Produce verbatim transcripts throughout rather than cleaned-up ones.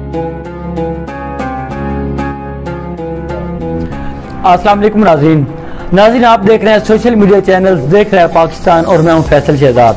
अस्सलाम वालेकुम नाज़रीन नाज़रीन आप देख रहे हैं सोशल मीडिया चैनल्स देख रहे हैं पाकिस्तान और मैं हूं फैसल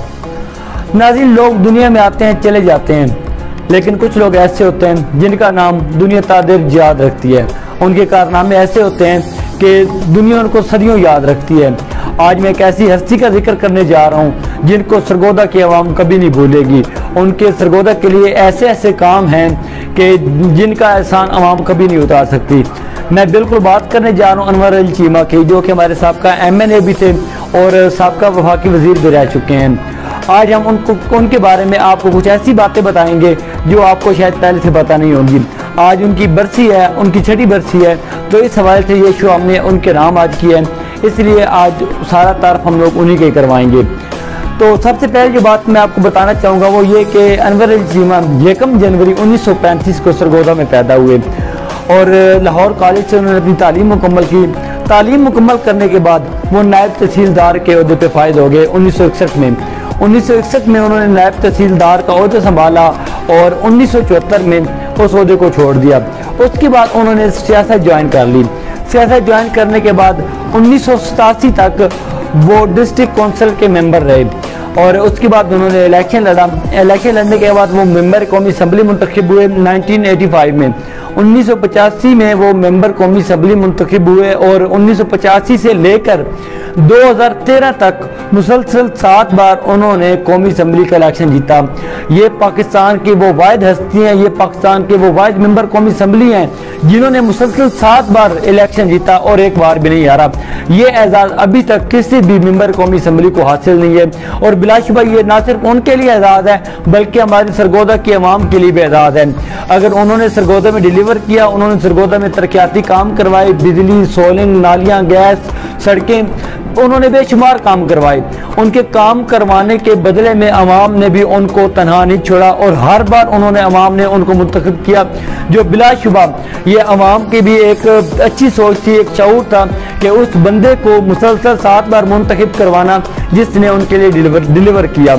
शहजाद। नाज़रीन लोग दुनिया में आते हैं चले जाते हैं, लेकिन कुछ लोग ऐसे होते हैं जिनका नाम दुनिया तादेर याद रखती है। उनके कारनामे ऐसे होते हैं कि दुनिया उनको सदियों याद रखती है। आज मैं एक ऐसी हस्ती का जिक्र करने जा रहा हूँ जिनको सरगोदा की आवाम कभी नहीं भूलेगी। उनके सरगोदा के लिए ऐसे ऐसे काम हैं कि जिनका एहसान आवाम कभी नहीं उतार सकती। मैं बिल्कुल बात करने जा रहा हूँ अनवर अली चीमा की, जो कि हमारे साबका एम एन ए भी थे और साबका वफाकी वजीर भी रह चुके हैं। आज हम उनको उनके बारे में आपको कुछ ऐसी बातें बताएंगे जो आपको शायद पहले से पता नहीं होगी। आज उनकी बरसी है, उनकी छठी बरसी है, तो इस हवाले से ये शो हमने उनके नाम आज किया है, इसलिए आज सारा तारफ हम लोग उन्हीं के करवाएंगे। तो सबसे पहले जो बात मैं आपको बताना चाहूँगा वो ये कि अनवर अली चीमा यकम जनवरी उन्नीस सौ पैंतीस को सरगोदा में पैदा हुए और लाहौर कॉलेज से उन्होंने अपनी तालीम मुकम्मल की। तालीम मुकम्मल करने के बाद वो नायब तहसीलदार के ओहदे पे फायद हो गए। उन्नीस सौ इकसठ में उन्नीस सौ इकसठ में उन्होंने नायब तहसीलदार का ओहदा संभाला और उन्नीस सौ चौहत्तर में उस ओहदे को छोड़ दिया। उसके बाद उन्होंने सियासत ज्वाइन कर ली। सियासत ज्वाइन करने के बाद उन्नीस सौ सतासी तक वो डिस्ट्रिक्ट काउंसिल के मेंबर रहे और उसके बाद उन्होंने इलेक्शन लड़ा। इलेक्शन लड़ने के बाद वो मेंबर कौमी असम्बली मुंतखब हुए नाइनटीन एटी फाइव में। उन्नीस सौ पचासी में वो मेंबर कौमी असम्बली मुंतखब हुए और उन्नीस सौ पचासी से लेकर दो हज़ार तेरह तक मुसलसल सात बार उन्होंने कौमी असम्बली का इलेक्शन जीता। ये पाकिस्तान की वो वाहिद हस्ती हैं, ये पाकिस्तान के वो वाहिद मेंबर कौमी असम्बली हैं जिन्होंने मुसलसल सात बार इलेक्शन जीता और एक बार भी नहीं हारा। ये एजाज़ अभी तक किसी भी मेंबर कौमी असम्बली को हासिल नहीं है और बिलाशुबा ये ना सिर्फ उनके लिए एजाज़ है बल्कि हमारी सरगोदा की आवाम के लिए भी एजाज़ है। अगर उन्होंने सरगोदा में डिलीवर किया, उन्होंने सरगोदा में तरक्याती काम करवाए, बिजली, सोलिंग, नालियाँ, गैस, सड़कें, उन्होंने बेशुमार काम करवाए। उनके काम करवाने के बदले में अवाम ने भी उनको तनहा नहीं छोड़ा और हर बार उन्होंने अवाम ने उनको मुंतखब किया, जो बिलाशुबा ये अवाम की भी एक अच्छी सोच थी, एक शऊर था कि उस बंदे को मुसलसल सात बार मुंतखब करवाना जिसने उनके लिए डिलीवर डिलीवर किया।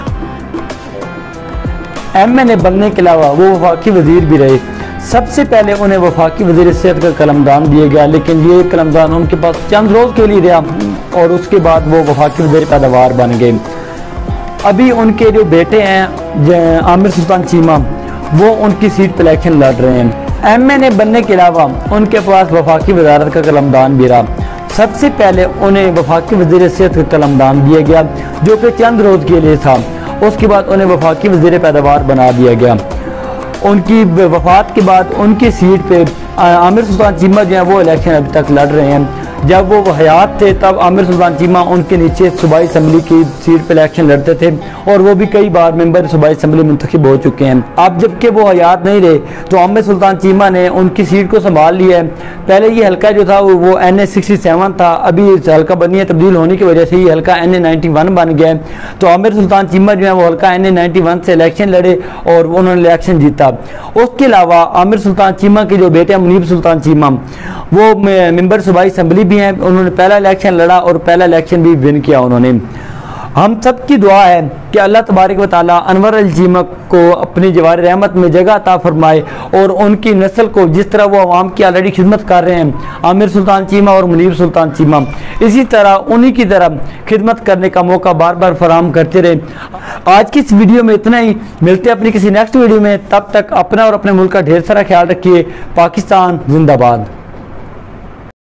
एम एन ए बनने के अलावा वो वफाकी वजीर भी रहे। सबसे पहले उन्हें वफाकी वजीर सेहत का कलमदान दिया गया, लेकिन ये कलमदान उनके पास चंद रोज के लिए रहा और उसके बाद वो वफाकी वजीर पैदावार बन गए। अभी उनके जो बेटे हैं आमिर सुल्तान चीमा वो उनकी सीट पर इलेक्शन लड़ रहे हैं। एम एन ए बनने के अलावा उनके पास वफाकी वजारत का कलमदान भी रहा। सबसे पहले उन्हें वफाकी वजीर सेहत का कलमदान दिया गया जो कि चंद रोज के लिए था। उसके बाद उन्हें वफाकी वजीर पैदावार बना दिया गया। उनकी वफात के बाद उनकी सीट पे आमिर सुल्तान चीमा जो है वो इलेक्शन अभी तक लड़ रहे हैं। जब वो हयात थे तब आमिर सुल्तान चीमा उनके नीचे सूबाई असम्बली की सीट पे इलेक्शन लड़ते थे और वो भी कई बार मेंबर सूबाई असम्बली मुंतखब हो चुके हैं। अब जबकि वो हयात नहीं रहे तो आमिर सुल्तान चीमा ने उनकी सीट को संभाल लिया है। पहले ये हल्का जो था वो एन ए सिक्सटी सेवन था, अभी इस हल्का बनिया तब्दील होने की वजह से ये हल्का एन ए नाइन्टी वन बन गया है। तो आमिर सुल्तान चीमा जो है वो हल्का एन ए नाइन्टी वन से इलेक्शन लड़े और उन्होंने इलेक्शन जीता। उसके अलावा आमिर सुल्तान चीमा के जो बेटे मुनीब सुल्तान चीमा वो मेंबर सूबाई असम्बली भी हैं। उन्होंने पहला इलेक्शन लड़ा और पहला इलेक्शन भी विन किया उन्होंने। हम सब की दुआ है कि अल्लाह तबारक व तआला अनवर अली चीमा को अपनी जवार रहमत में जगह अता फरमाए और उनकी नस्ल को जिस तरह वो आवाम की ऑलरेडी खिदमत कर रहे हैं आमिर सुल्तान चीमा और मुनीब सुल्तान चीमा, इसी तरह उन्हीं की तरह खिदमत करने का मौका बार बार फराहम करते रहे। आज की इस वीडियो में इतना ही, मिलते हैं अपनी किसी नेक्स्ट वीडियो में। तब तक अपना और अपने मुल्क का ढेर सारा ख्याल रखिए। पाकिस्तान जिंदाबाद।